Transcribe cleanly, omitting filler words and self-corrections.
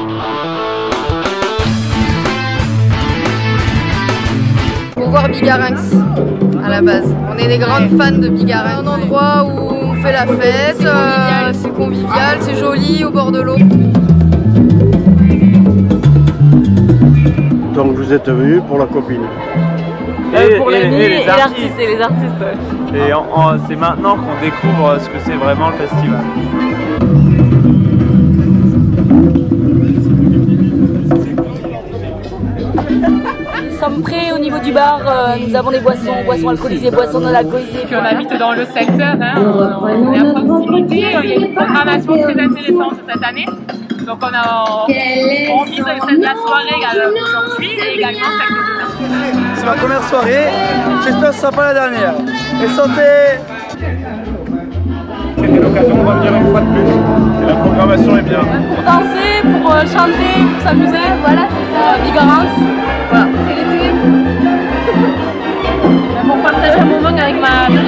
Pour voir Bigarrinx à la base. On est des grandes fans de Bigarrinx. Un endroit où on fait la fête, c'est convivial, c'est joli au bord de l'eau. Donc vous êtes venus pour la copine. Pour l'ami et les artistes. Et les artistes, ouais. Et c'est maintenant qu'on découvre ce que c'est vraiment le festival. Nous sommes prêts au niveau du bar, nous avons des boissons alcoolisées, boissons non alcoolisées. Puis on habite dans le secteur, hein, on est à proximité, il y a une programmation très intéressante cette année. Donc on vise la soirée aujourd'hui et également celle de demain. C'est ma première soirée, j'espère que ce ne sera pas la dernière. Et santé! C'était l'occasion de revenir une fois de plus. Et la programmation est bien. Pour danser, pour chanter, pour s'amuser, voilà, c'est ça, Bigarrinx. Voilà, c'est l'été. Pour partager un moment avec ma